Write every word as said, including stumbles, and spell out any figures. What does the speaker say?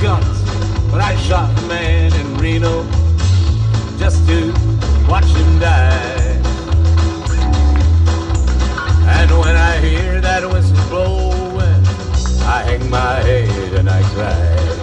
guns, but I shot a man in Reno just to watch him die. And when I hear that whistle blowing, I hang my head and I cry.